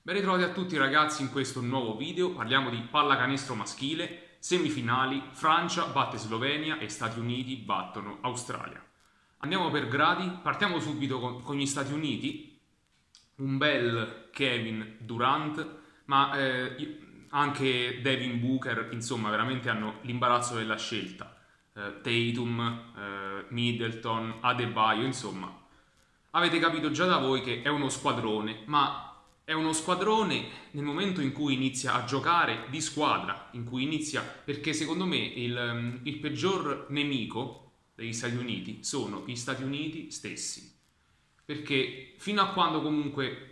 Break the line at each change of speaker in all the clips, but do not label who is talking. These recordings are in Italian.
Ben ritrovati a tutti ragazzi in questo nuovo video. Parliamo di pallacanestro maschile, semifinali, Francia batte Slovenia e Stati Uniti battono Australia. Andiamo per gradi, partiamo subito con gli Stati Uniti, un bel Kevin Durant, ma anche Devin Booker, insomma veramente hanno l'imbarazzo della scelta. Tatum, Middleton, Adebayo, insomma avete capito già da voi che è uno squadrone, ma è uno squadrone nel momento in cui inizia a giocare di squadra, in cui inizia, perché secondo me il peggior nemico degli Stati Uniti sono gli Stati Uniti stessi, perché fino a quando comunque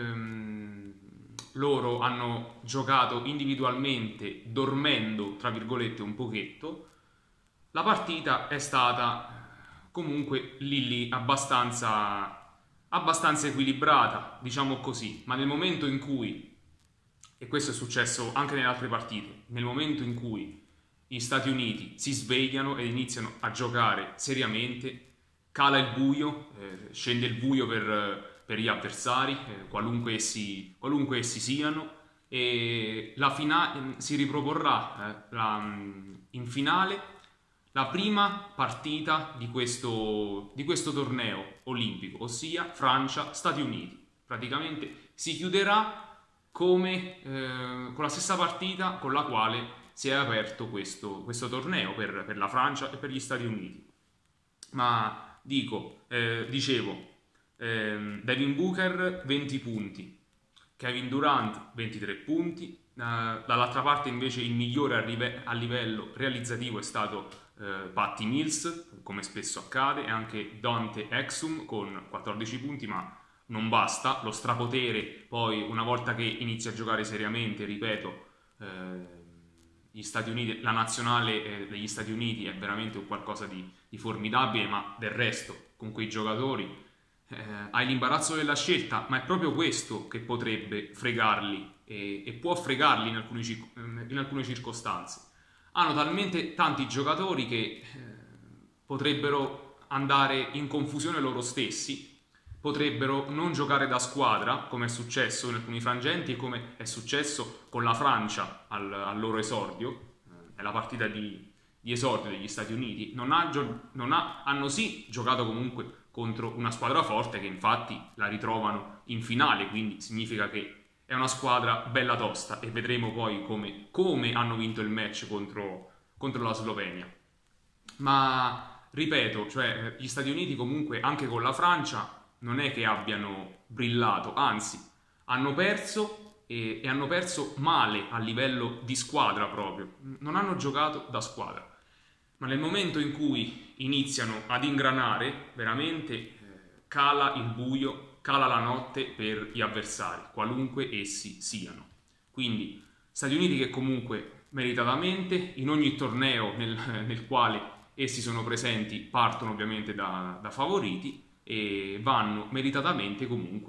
loro hanno giocato individualmente, dormendo tra virgolette un pochetto, la partita è stata comunque lì abbastanza equilibrata, diciamo così, ma nel momento in cui, e questo è successo anche nelle altre partite, nel momento in cui gli Stati Uniti si svegliano e iniziano a giocare seriamente, cala il buio, scende il buio per gli avversari, qualunque essi siano, e si riproporrà in finale la prima partita di questo torneo olimpico, ossia Francia-Stati Uniti. Praticamente si chiuderà con la stessa partita con la quale si è aperto questo torneo per la Francia e per gli Stati Uniti. Ma dicevo, Devin Booker 20 punti, Kevin Durant 23 punti, dall'altra parte invece il migliore a livello realizzativo è stato Patty Mills, come spesso accade, e anche Dante Exum con 14 punti, ma non basta. Lo strapotere poi, una volta che inizia a giocare seriamente, ripeto, gli Stati Uniti, la nazionale degli Stati Uniti è veramente un qualcosa di formidabile, ma del resto con quei giocatori hai l'imbarazzo della scelta, ma è proprio questo che potrebbe fregarli e può fregarli in alcune circostanze. Hanno talmente tanti giocatori che potrebbero andare in confusione loro stessi, potrebbero non giocare da squadra, come è successo in alcuni frangenti e come è successo con la Francia al loro esordio, è la partita di esordio degli Stati Uniti. Hanno sì giocato comunque contro una squadra forte che infatti la ritrovano in finale, quindi significa che è una squadra bella tosta e vedremo poi come hanno vinto il match contro la Slovenia. Ma ripeto, cioè, gli Stati Uniti comunque anche con la Francia non è che abbiano brillato, anzi hanno perso e hanno perso male a livello di squadra proprio, non hanno giocato da squadra. Ma nel momento in cui iniziano ad ingranare, veramente cala il buio, cala la notte per gli avversari, qualunque essi siano. Quindi Stati Uniti che comunque meritatamente in ogni torneo nel quale essi sono presenti partono ovviamente da favoriti e vanno meritatamente comunque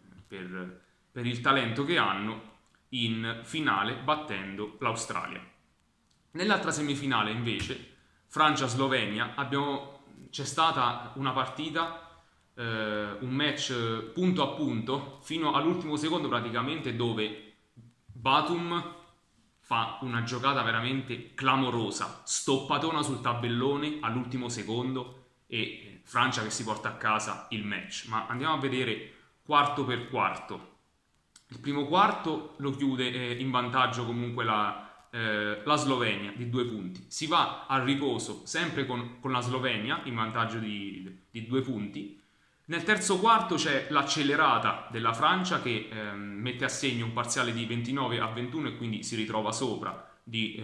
per il talento che hanno in finale battendo l'Australia. Nell'altra semifinale invece Francia-Slovenia c'è stata una partita, un match punto a punto fino all'ultimo secondo praticamente, dove Batum fa una giocata veramente clamorosa, stoppatona sul tabellone all'ultimo secondo e Francia che si porta a casa il match. Ma andiamo a vedere quarto per quarto. Il primo quarto lo chiude in vantaggio comunque la Slovenia di 2 punti. Si va al riposo sempre con la Slovenia in vantaggio di 2 punti. Nel terzo quarto c'è l'accelerata della Francia che mette a segno un parziale di 29-21 e quindi si ritrova sopra di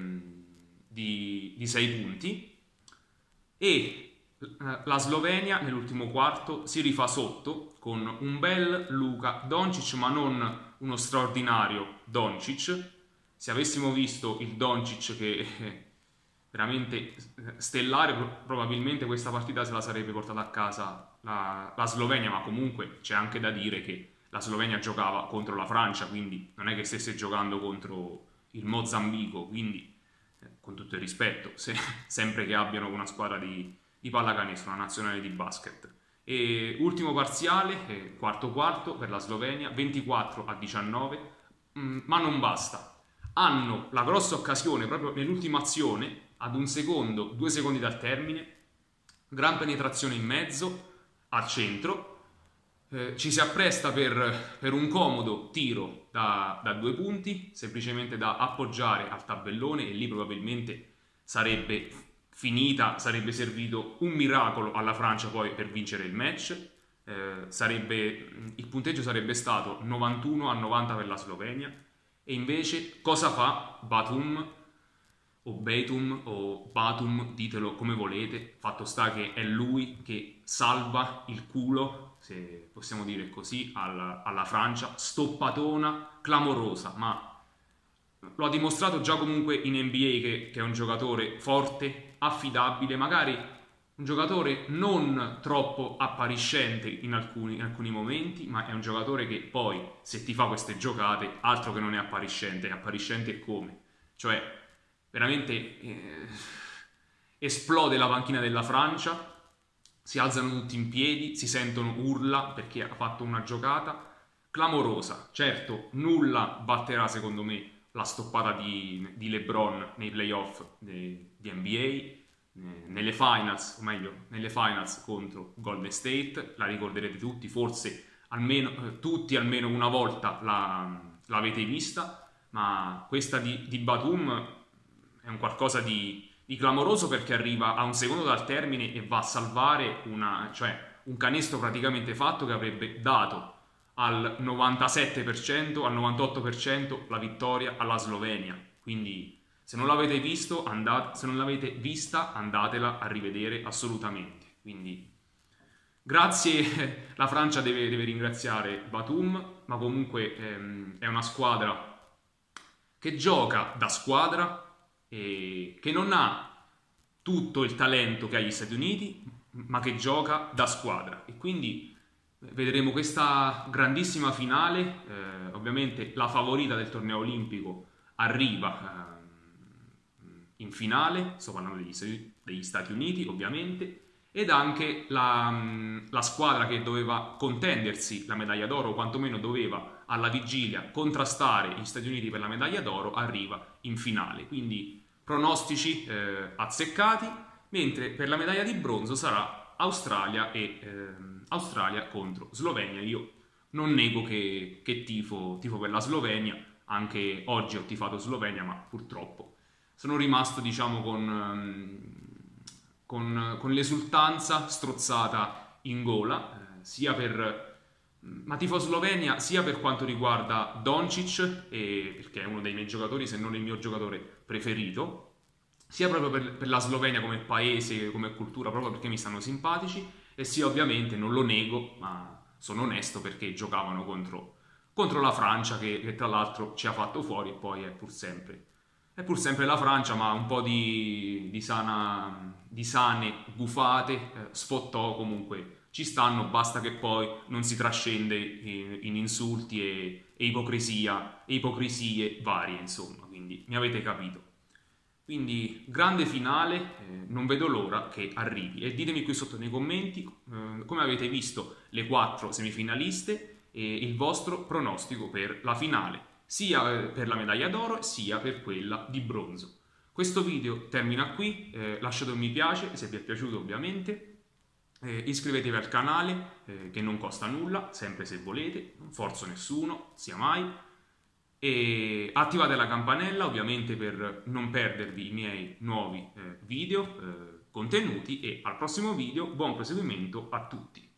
6 punti. E la Slovenia nell'ultimo quarto si rifà sotto con un bel Luka Doncic, ma non uno straordinario Doncic. Se avessimo visto il Doncic che veramente stellare, probabilmente questa partita se la sarebbe portata a casa la Slovenia, ma comunque c'è anche da dire che la Slovenia giocava contro la Francia, quindi non è che stesse giocando contro il Mozambico, quindi con tutto il rispetto, sempre che abbiano una squadra di pallacanestro, una nazionale di basket. E ultimo parziale, quarto quarto per la Slovenia, 24-19, ma non basta. Hanno la grossa occasione proprio nell'ultima azione, ad 1 secondo, 2 secondi dal termine, gran penetrazione in mezzo, al centro, ci si appresta per un comodo tiro da 2 punti, semplicemente da appoggiare al tabellone, e lì probabilmente sarebbe finita, sarebbe servito un miracolo alla Francia poi per vincere il match. Il punteggio sarebbe stato 91-90 per la Slovenia, e invece cosa fa Batum o Batum o Batum, ditelo come volete, fatto sta che è lui che salva il culo, se possiamo dire così, alla Francia, stoppatona clamorosa, ma lo ha dimostrato già comunque in NBA che è un giocatore forte, affidabile, magari un giocatore non troppo appariscente in alcuni momenti, ma è un giocatore che poi, se ti fa queste giocate, altro che non è appariscente come? Cioè, veramente esplode la panchina della Francia, si alzano tutti in piedi, si sentono urla perché ha fatto una giocata clamorosa. Certo, nulla batterà secondo me la stoppata di LeBron nei playoff di NBA, nelle finals, o meglio, nelle finals contro Golden State, la ricorderete tutti, forse almeno tutti almeno una volta l'avete vista, ma questa di Batum è un qualcosa di clamoroso, perché arriva a 1 secondo dal termine e va a salvare un canestro praticamente fatto che avrebbe dato al 97%, al 98% la vittoria alla Slovenia. Quindi se non l'avete visto, se non l'avete vista, andatela a rivedere assolutamente. Quindi grazie, la Francia deve ringraziare Batum, ma comunque è una squadra che gioca da squadra e che non ha tutto il talento che ha gli Stati Uniti, ma che gioca da squadra, e quindi vedremo questa grandissima finale. Ovviamente la favorita del torneo olimpico arriva in finale, sto parlando degli Stati Uniti ovviamente, ed anche la squadra che doveva contendersi la medaglia d'oro, o quantomeno doveva alla vigilia contrastare gli Stati Uniti per la medaglia d'oro, arriva in finale. Quindi pronostici azzeccati, mentre per la medaglia di bronzo sarà Australia contro Slovenia. Io non nego che tifo per la Slovenia, anche oggi ho tifato Slovenia, ma purtroppo sono rimasto, diciamo, con l'esultanza strozzata in gola, ma tifo Slovenia sia per quanto riguarda Doncic, perché è uno dei miei giocatori, se non il mio giocatore preferito, sia proprio per la Slovenia come paese, come cultura, proprio perché mi stanno simpatici, e sia ovviamente, non lo nego, ma sono onesto, perché giocavano contro la Francia, che tra l'altro ci ha fatto fuori, e poi è pur sempre la Francia, ma un po' di sane gufate, sfottò comunque ci stanno, basta che poi non si trascende in insulti e ipocrisie varie, insomma, quindi mi avete capito. Quindi grande finale, non vedo l'ora che arrivi, e ditemi qui sotto nei commenti come avete visto le 4 semifinaliste e il vostro pronostico per la finale, sia per la medaglia d'oro sia per quella di bronzo. Questo video termina qui, lasciate un mi piace se vi è piaciuto ovviamente, iscrivetevi al canale che non costa nulla, sempre se volete, non forzo nessuno, sia mai, e attivate la campanella ovviamente per non perdervi i miei nuovi video contenuti, e al prossimo video buon proseguimento a tutti.